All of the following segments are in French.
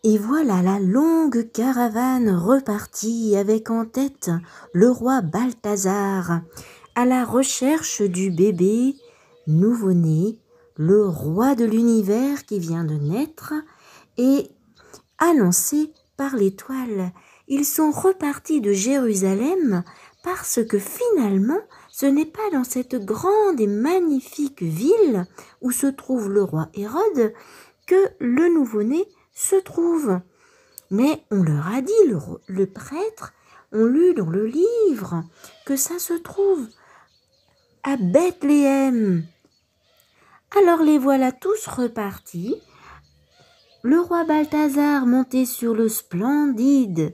Et voilà la longue caravane repartie avec en tête le roi Balthazar, à la recherche du bébé nouveau-né, le roi de l'univers qui vient de naître et annoncé par l'étoile. Ils sont repartis de Jérusalem parce que finalement, ce n'est pas dans cette grande et magnifique ville où se trouve le roi Hérode que le nouveau-né se trouve. Mais on leur a dit, le prêtre, on lut dans le livre que ça se trouve à Bethléem. Alors les voilà tous repartis. Le roi Balthazar monté sur le splendide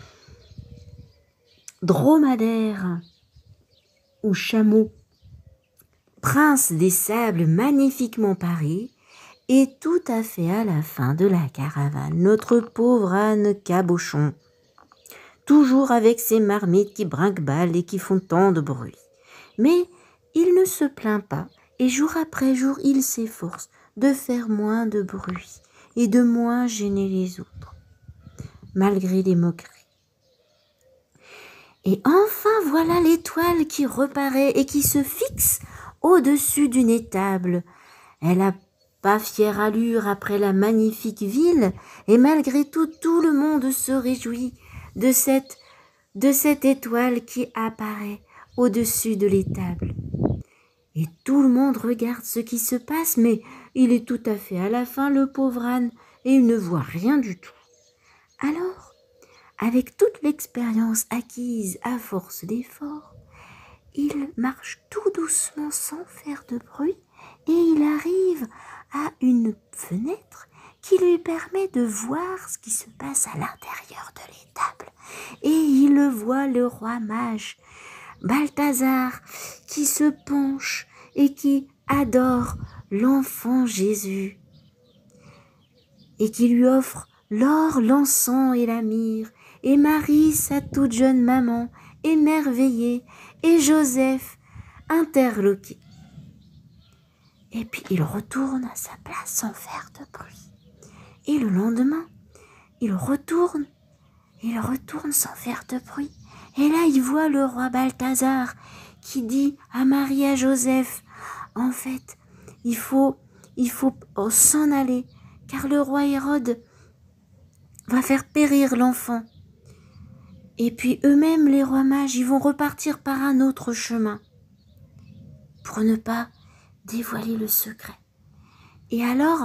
dromadaire ou chameau, prince des sables magnifiquement paré, et tout à fait à la fin de la caravane, notre pauvre âne cabochon, toujours avec ses marmites qui brinque-ballent et qui font tant de bruit. Mais il ne se plaint pas, et jour après jour, il s'efforce de faire moins de bruit et de moins gêner les autres, malgré les moqueries. Et enfin, voilà l'étoile qui reparaît et qui se fixe au-dessus d'une étable. Elle a pas fière allure après la magnifique ville, et malgré tout, tout le monde se réjouit de cette étoile qui apparaît au-dessus de l'étable. Et tout le monde regarde ce qui se passe, mais il est tout à fait à la fin, le pauvre âne, et il ne voit rien du tout. Alors, avec toute l'expérience acquise à force d'efforts, il marche tout doucement sans faire de bruit, et il arrive à une fenêtre qui lui permet de voir ce qui se passe à l'intérieur de l'étable. Et il voit le roi mage, Balthazar, qui se penche et qui adore l'enfant Jésus et qui lui offre l'or, l'encens et la myrrhe, et Marie, sa toute jeune maman, émerveillée, et Joseph, interloqué. Et puis il retourne à sa place sans faire de bruit. Et le lendemain, il retourne sans faire de bruit. Et là, il voit le roi Balthazar qui dit à Marie et à Joseph, en fait, il faut s'en aller, car le roi Hérode va faire périr l'enfant. Et puis eux-mêmes, les rois mages, ils vont repartir par un autre chemin pour ne pas dévoiler le secret. Et alors,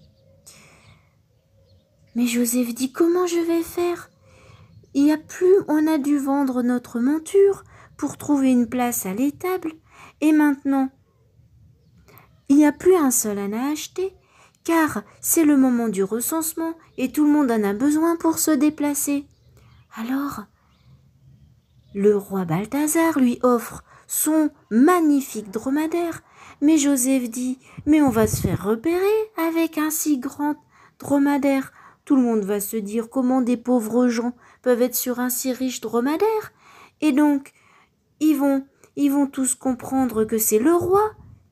mais Joseph dit, comment je vais faire? On a dû vendre notre monture pour trouver une place à l'étable, et maintenant, il n'y a plus un seul âne à acheter, car c'est le moment du recensement et tout le monde en a besoin pour se déplacer. Alors, le roi Balthazar lui offre son magnifique dromadaire, mais Joseph dit « Mais on va se faire repérer avec un si grand dromadaire. Tout le monde va se dire comment des pauvres gens peuvent être sur un si riche dromadaire. Et donc, ils vont tous comprendre que c'est le roi. »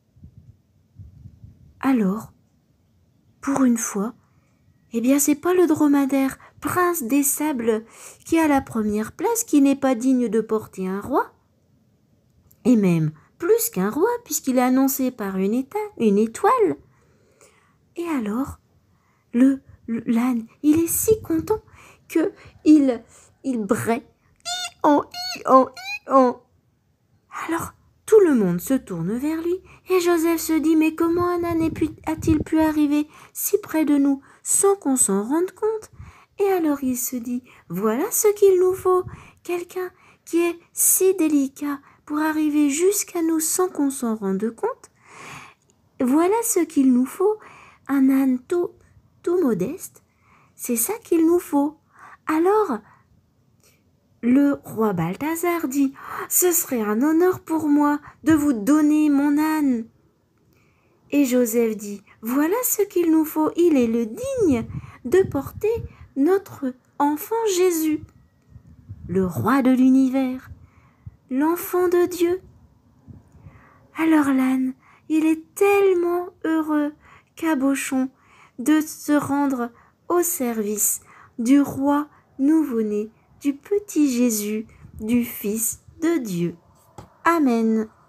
Alors, pour une fois, eh bien c'est pas le dromadaire, prince des sables, qui a la première place, qui n'est pas digne de porter un roi, et même plus qu'un roi, puisqu'il est annoncé par une étoile. Et alors, l'âne, il est si content que il braie, i-en. Alors, tout le monde se tourne vers lui, et Joseph se dit, mais comment un âne a-t-il pu arriver si près de nous sans qu'on s'en rende compte? Et alors il se dit, voilà ce qu'il nous faut, quelqu'un qui est si délicat pour arriver jusqu'à nous sans qu'on s'en rende compte. Voilà ce qu'il nous faut, un âne tout modeste, c'est ça qu'il nous faut. Alors, le roi Balthazar dit « Ce serait un honneur pour moi de vous donner mon âne. » Et Joseph dit « Voilà ce qu'il nous faut, il est le digne de porter notre enfant Jésus, le roi de l'univers, l'enfant de Dieu. » Alors l'âne, il est tellement heureux, cabochon, de se rendre au service du roi nouveau-né, du petit Jésus, du Fils de Dieu. Amen.